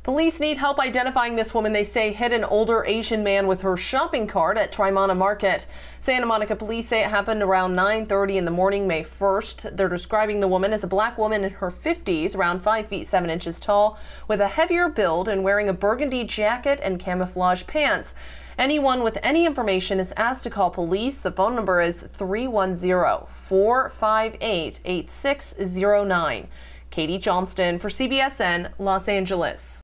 Police need help identifying this woman they say hit an older Asian man with her shopping cart at Trimana Market. Santa Monica police say it happened around 9:30 in the morning, May 1st. They're describing the woman as a black woman in her 50s, around 5 feet 7 inches tall, with a heavier build and wearing a burgundy jacket and camouflage pants. Anyone with any information is asked to call police. The phone number is 310-458-8609. Katie Johnston for CBSN, Los Angeles.